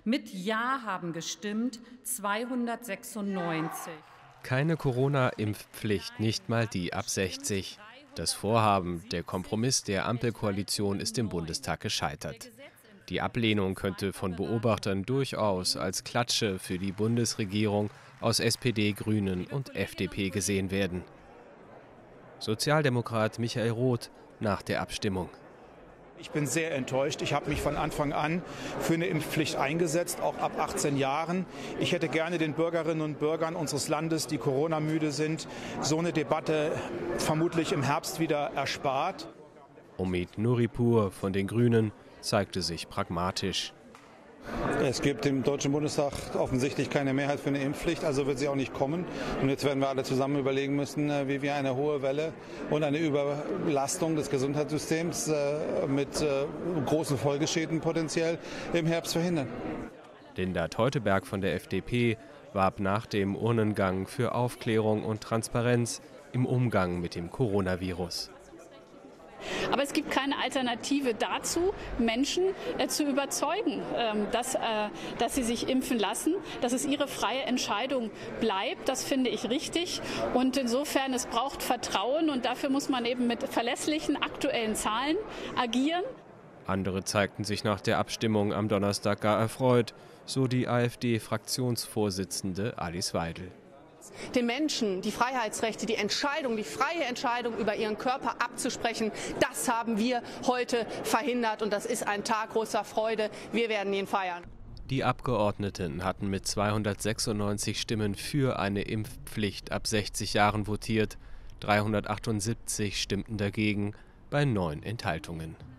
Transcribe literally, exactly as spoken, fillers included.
Mit Ja haben gestimmt zweihundertsechsundneunzig. Keine Corona-Impfpflicht, nicht mal die ab sechzig. Das Vorhaben, der Kompromiss der Ampelkoalition ist im Bundestag gescheitert. Die Ablehnung könnte von Beobachtern durchaus als Klatsche für die Bundesregierung aus S P D, Grünen und F D P gesehen werden. Sozialdemokrat Michael Roth nach der Abstimmung. Ich bin sehr enttäuscht. Ich habe mich von Anfang an für eine Impfpflicht eingesetzt, auch ab achtzehn Jahren. Ich hätte gerne den Bürgerinnen und Bürgern unseres Landes, die Corona-müde sind, so eine Debatte vermutlich im Herbst wieder erspart. Omid Nuripur von den Grünen zeigte sich pragmatisch. Es gibt im Deutschen Bundestag offensichtlich keine Mehrheit für eine Impfpflicht, also wird sie auch nicht kommen. Und jetzt werden wir alle zusammen überlegen müssen, wie wir eine hohe Welle und eine Überlastung des Gesundheitssystems mit großen Folgeschäden potenziell im Herbst verhindern. Linda Teuteberg von der F D P warb nach dem Urnengang für Aufklärung und Transparenz im Umgang mit dem Coronavirus. Aber es gibt keine Alternative dazu, Menschen äh, zu überzeugen, ähm, dass, äh, dass sie sich impfen lassen, dass es ihre freie Entscheidung bleibt. Das finde ich richtig. Und insofern, es braucht Vertrauen und dafür muss man eben mit verlässlichen, aktuellen Zahlen agieren. Andere zeigten sich nach der Abstimmung am Donnerstag gar erfreut, so die AfD-Fraktionsvorsitzende Alice Weidel. Den Menschen die Freiheitsrechte, die Entscheidung, die freie Entscheidung über ihren Körper abzusprechen, das haben wir heute verhindert und das ist ein Tag großer Freude. Wir werden ihn feiern. Die Abgeordneten hatten mit zweihundertsechsundneunzig Stimmen für eine Impfpflicht ab sechzig Jahren votiert, dreihundertachtundsiebzig stimmten dagegen bei neun Enthaltungen.